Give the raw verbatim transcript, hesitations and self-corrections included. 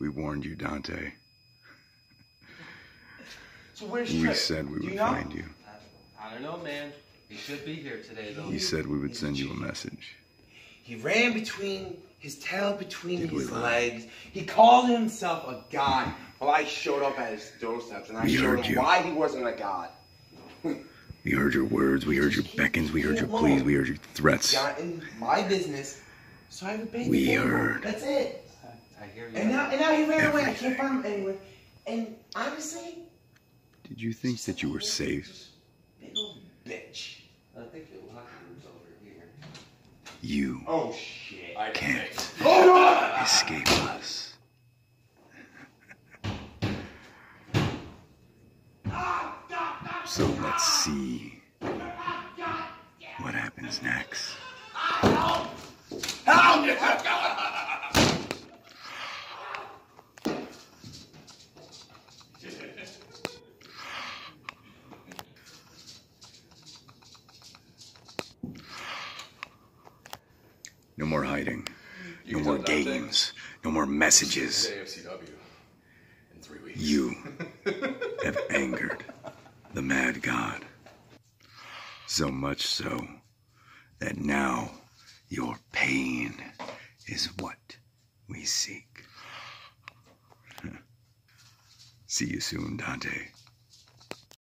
We warned you, Dante. So where's We Trip? said we Do would you know? find you. I don't know, man. He should be here today, though. He said we would send you a message. He ran between his tail between Did we his lie? legs. He called himself a god. Well, I showed up at his doorsteps and I We showed heard him you. why he wasn't a god. We heard your words, we heard your beckons, we heard your pleas, we heard your threats. Got in my business, so I have a baby. We baby. heard. That's it. I hear you. And now, and now he ran away. I Everything. can't find him anywhere. And honestly, Did you think that you were safe? big old bitch. I think your locker room's over here. You Oh shit. I can't Oh escape us. So let's see what happens next. Help! No more hiding. You No can more tell Dante. games. No more messages. A F C W in three weeks. You have angered the mad god. So much so that now your pain is what we seek. See you soon, Dante.